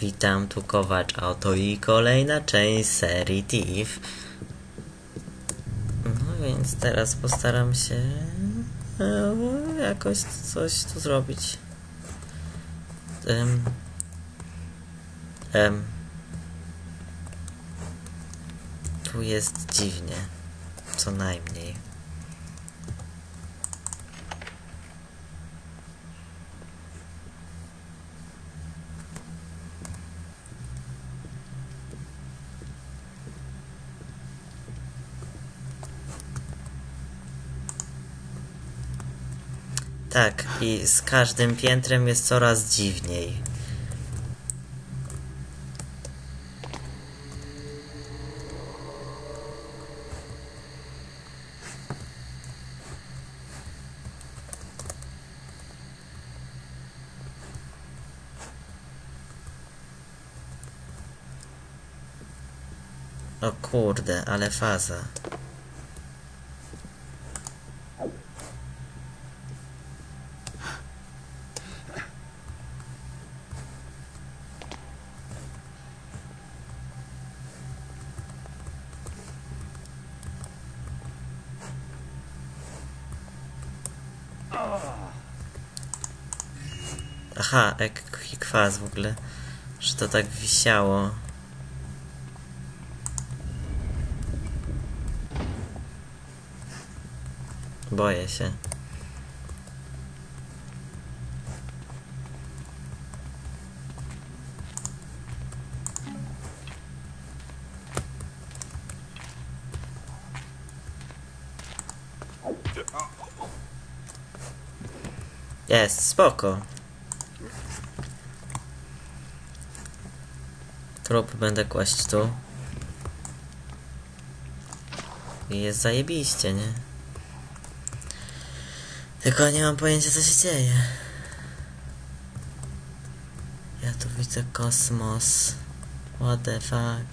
Witam, tu Kowacz Auto i kolejna część serii Thief. No więc teraz postaram się jakoś coś tu zrobić. Tu jest dziwnie, co najmniej. Tak, i z każdym piętrem jest coraz dziwniej. O kurde, ale faza. Aha, jaki kwas w ogóle, że to tak wisiało. Boję się. Jest, spoko. Trup będę kłaść tu. I jest zajebiście, nie? Tylko nie mam pojęcia, co się dzieje. Ja tu widzę kosmos. What the fuck?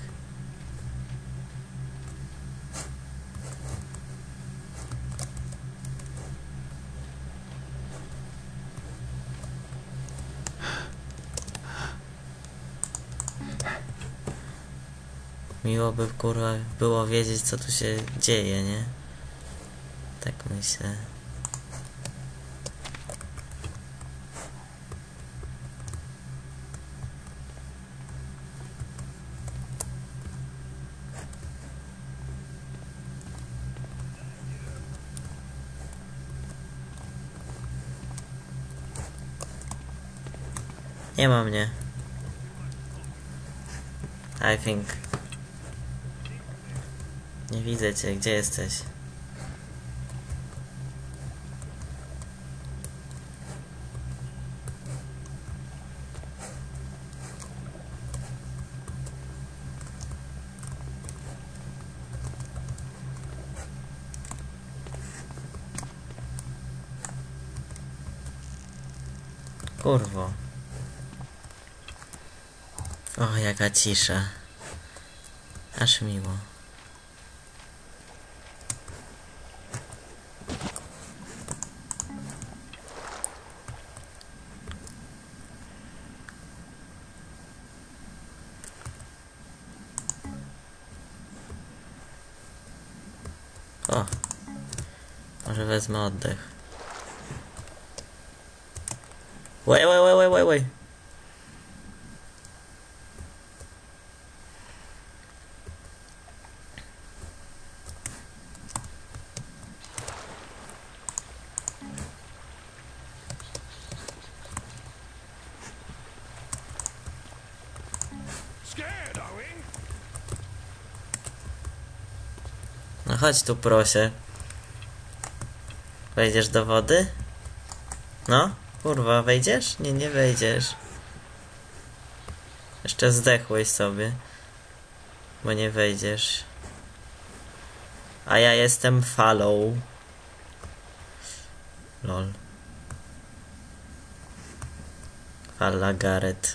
Miło by, kurwa, było wiedzieć, co tu się dzieje, nie? Tak myślę. Nie ma mnie. I think. Nie widzę cię, gdzie jesteś? Kurwo. O, jaka cisza. Aż miło. O. Może wezmę oddech. Łej. No chodź tu, proszę. Wejdziesz do wody? No, kurwa, wejdziesz? Nie wejdziesz. Jeszcze zdechłeś sobie, bo nie wejdziesz. A ja jestem falą. Lol. Fala Gareth.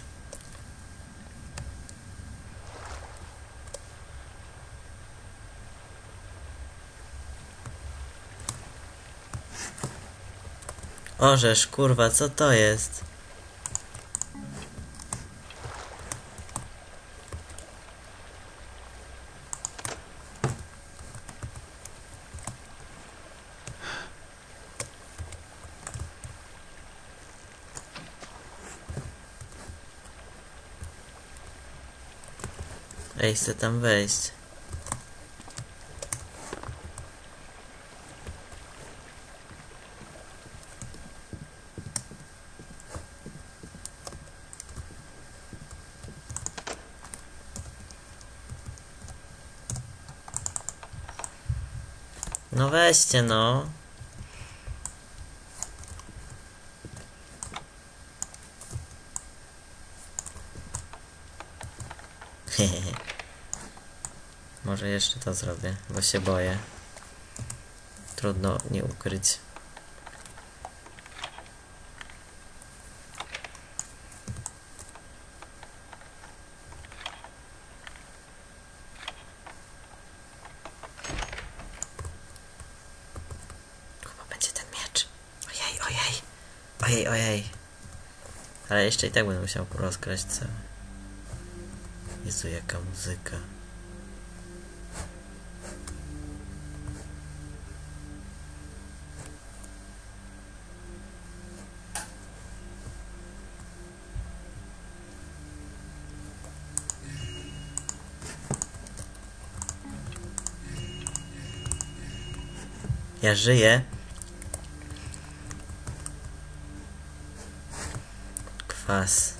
Orzesz, kurwa, co to jest? Ej, chcę tam wejść. No weźcie, no. Może jeszcze to zrobię, bo się boję. Trudno nie ukryć. Chyba będzie ten miecz. Ojej, ojej. Ojej, ojej. Ale jeszcze i tak będę musiał rozkraść cały. Jezu, jaka muzyka. Ja żyję. Kwas.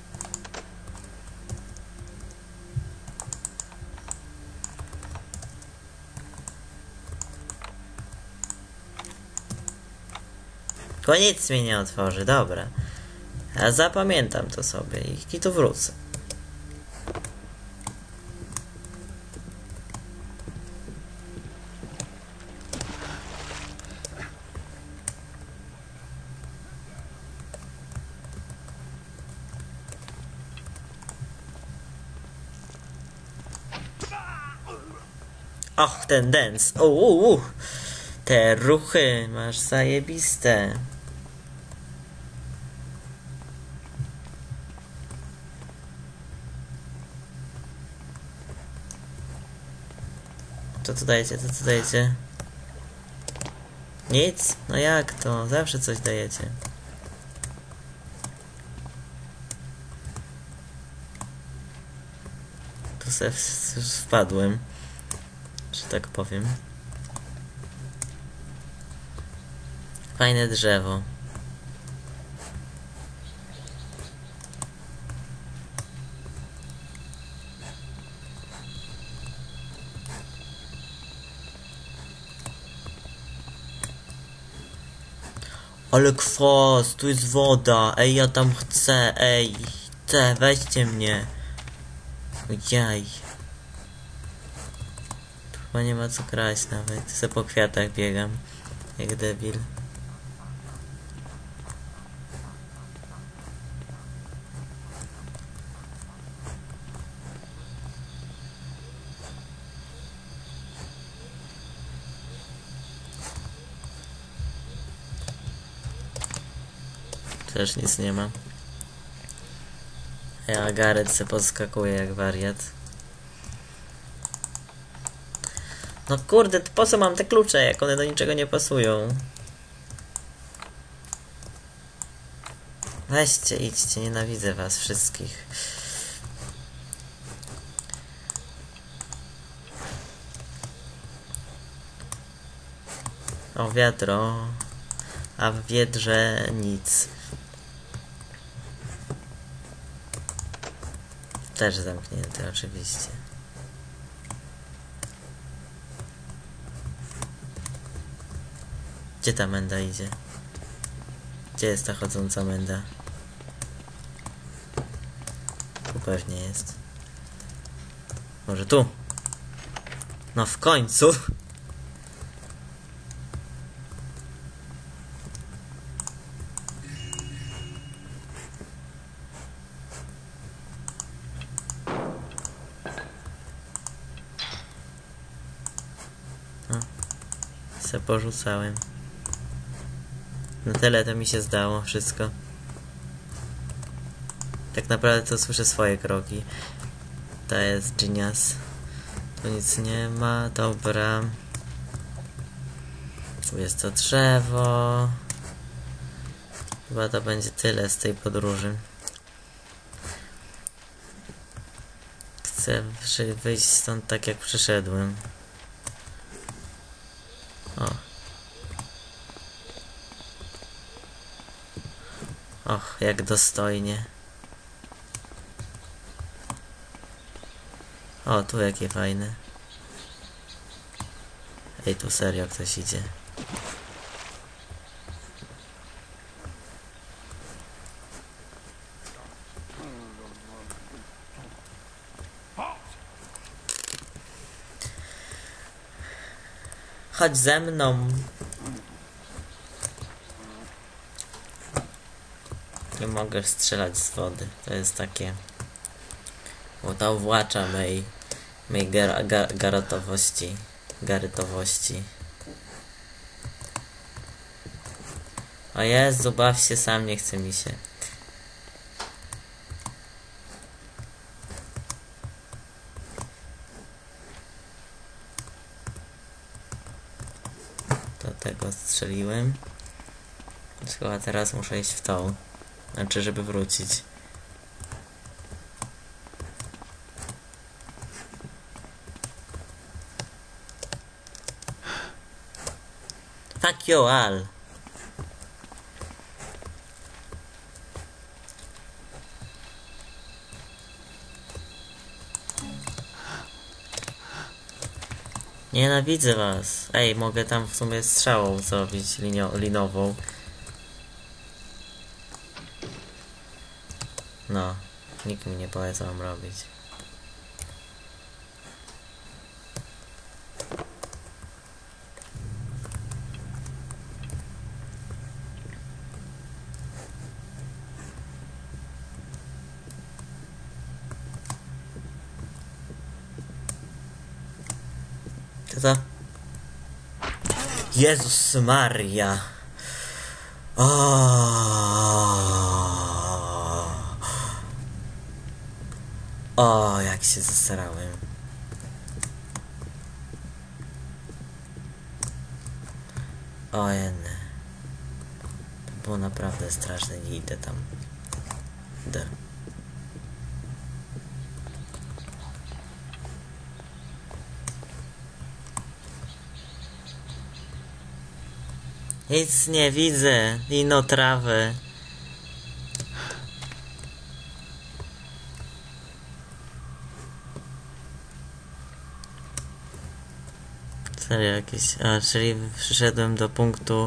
To nic mi nie otworzy, dobra. Ja zapamiętam to sobie i tu wrócę. Och, ten dance. Te ruchy masz zajebiste. Co tu dajecie, co tu dajecie? Nic? No jak to? Zawsze coś dajecie. Tu se wpadłem, że tak powiem. Fajne drzewo. Ale kwas, tu jest woda. Ej, ja tam chcę, ej. Chcę, weźcie mnie. Ojaj. Tu chyba nie ma co kraść nawet. Se po kwiatach biegam. Jak debil. Też nic nie ma. Ja Gareth se podskakuje jak wariat. No kurde, to po co mam te klucze, jak one do niczego nie pasują? Weźcie, idźcie, nienawidzę was wszystkich. O, wiadro. A w wiedrze nic. Też zamknięte oczywiście. Gdzie ta menda idzie? Gdzie jest ta chodząca menda? Tu pewnie jest. Może tu? No w końcu! Se porzucałem. Na tyle to mi się zdało wszystko. Tak naprawdę to słyszę swoje kroki. To jest genius. Tu nic nie ma, dobra. Tu jest to drzewo. Chyba to będzie tyle z tej podróży. Chcę wyjść stąd tak jak przyszedłem. O. Och, jak dostojnie. O, tu jakie fajne. Ej, tu serio ktoś idzie. Chodź ze mną. Nie mogę strzelać z wody. To jest takie... Bo to uwłacza mej garotowości. Garytowości. O Jezu, baw się sam, nie chce mi się. Do tego strzeliłem. Chyba teraz muszę iść w tą. Znaczy, żeby wrócić. Fuck you all. Nienawidzę was. Ej, mogę tam w sumie strzałą zrobić linową. No, nikt mi nie powie co mam robić. Co? Jezus Maria. O, jak się zesrałem. O, jenne. To było naprawdę straszne, nie idę tam. Nic nie widzę. Ino trawy. Serio jakieś... A, czyli przyszedłem do punktu...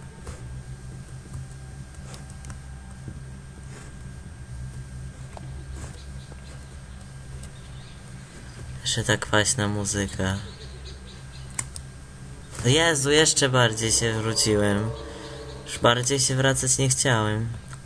Jeszcze ta kwaśna muzyka. Jezu, jeszcze bardziej się wróciłem. Już bardziej się wracać nie chciałem.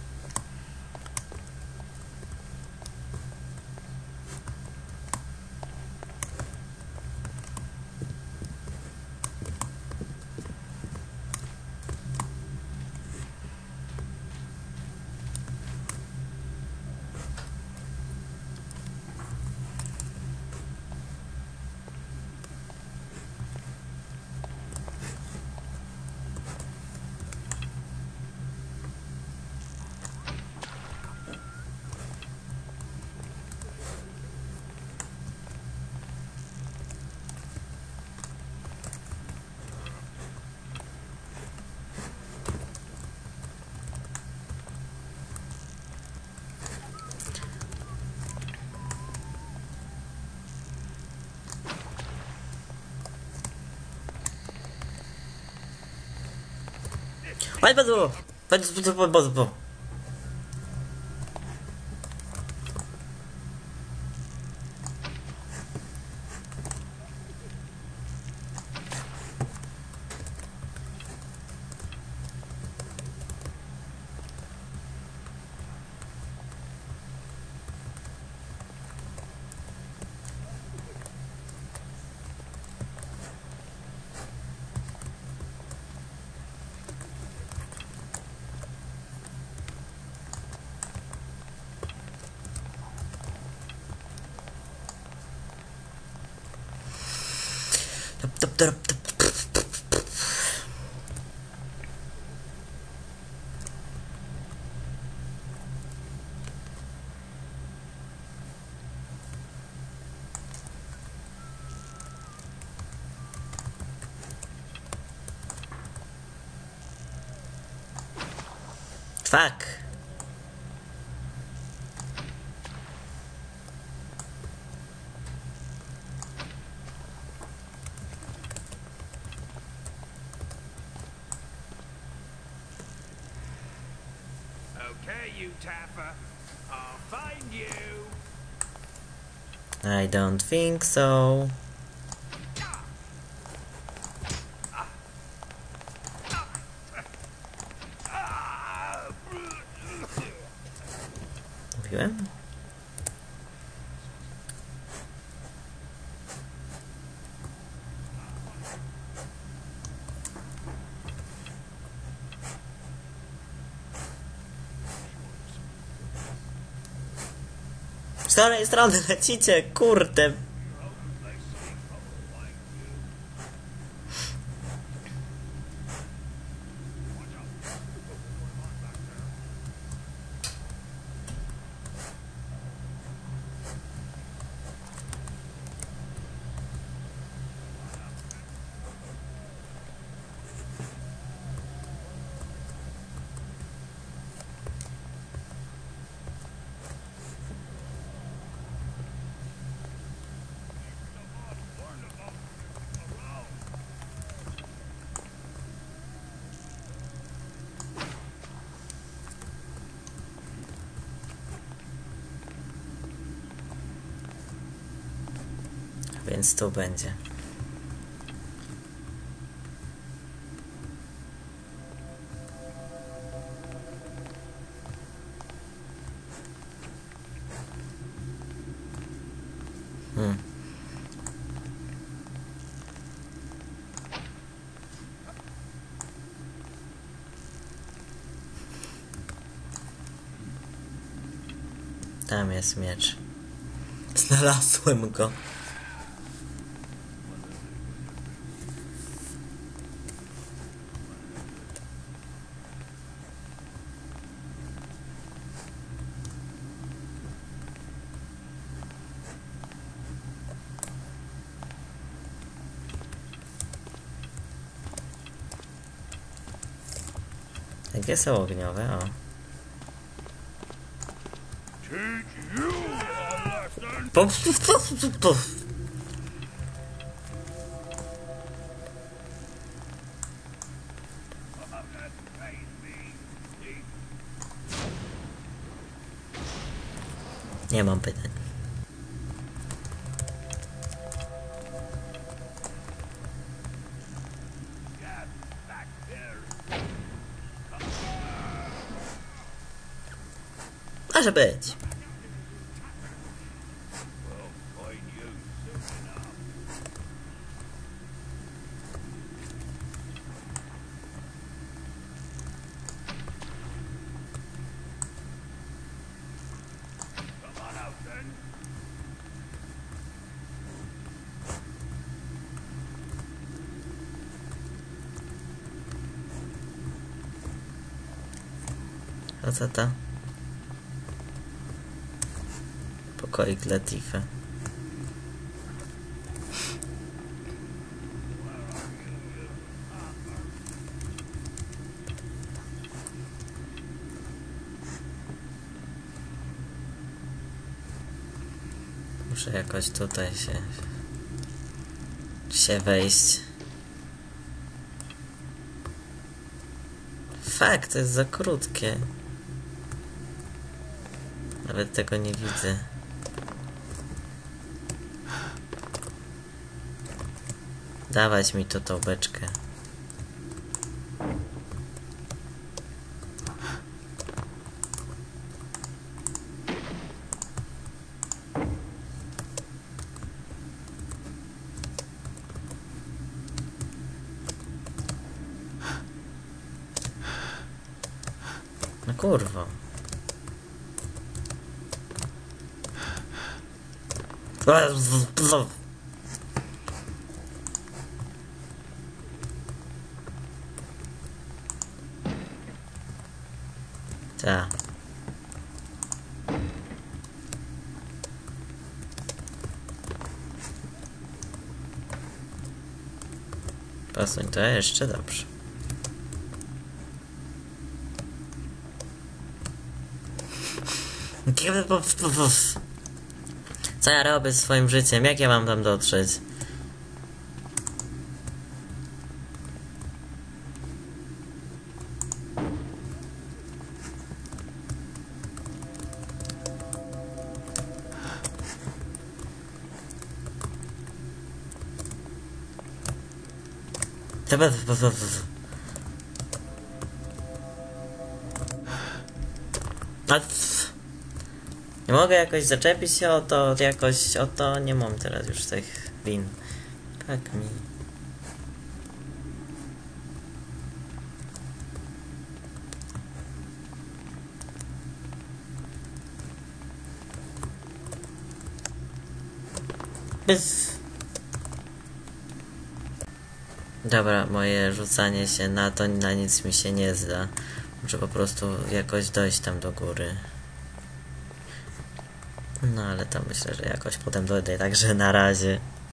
Chodź, Bozu! Fuck! Okay, you tapper. I'll find you. I don't think so. Mówiłem? Z której strony lecicie? Kurde! Więc tu będzie. Tam jest miecz. Znalazłem go. Jakie są ogniowe? O. Nie mam pytań. Może być. A co to? Pokoik dla Tifa. Muszę jakoś tutaj się wejść. Fakt, to jest za krótkie. Nawet tego nie widzę. Dawać mi to tą beczkę. No kurwa. Ta. Pasuń to jeszcze dobrze. Co ja robię z swoim życiem? Jak ja mam tam dotrzeć? Nie mogę jakoś zaczepić się o to, jakoś o to, nie mam teraz już tych lin. Tak mi. Dobra, moje rzucanie się na to na nic mi się nie zda. Muszę po prostu jakoś dojść tam do góry. No ale to myślę, że jakoś potem dojdę, także na razie.